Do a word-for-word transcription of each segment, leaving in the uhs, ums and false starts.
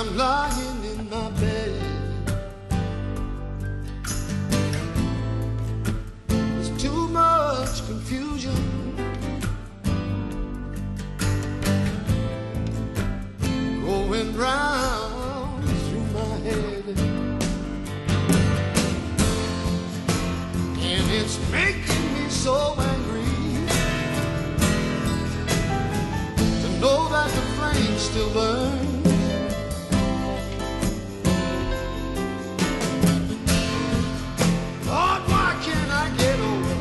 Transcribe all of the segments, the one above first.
I'm lying in my bed. There's too much confusion going round through my head, and it's making me so angry to know that the flame still burns. Lord, why can't I get over?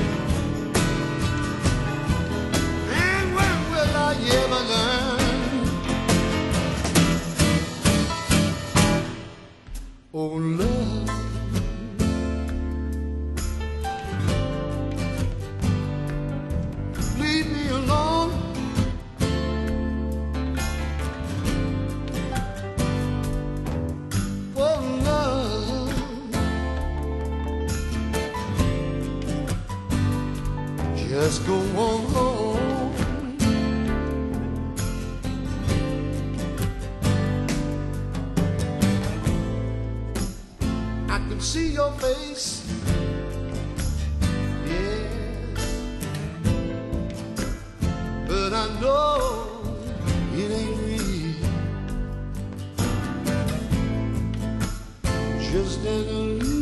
And when will I ever learn? Oh, love, leave me alone. Oh, love, just go on home. I can see your face, yeah, but I know it ain't real. Just an illusion.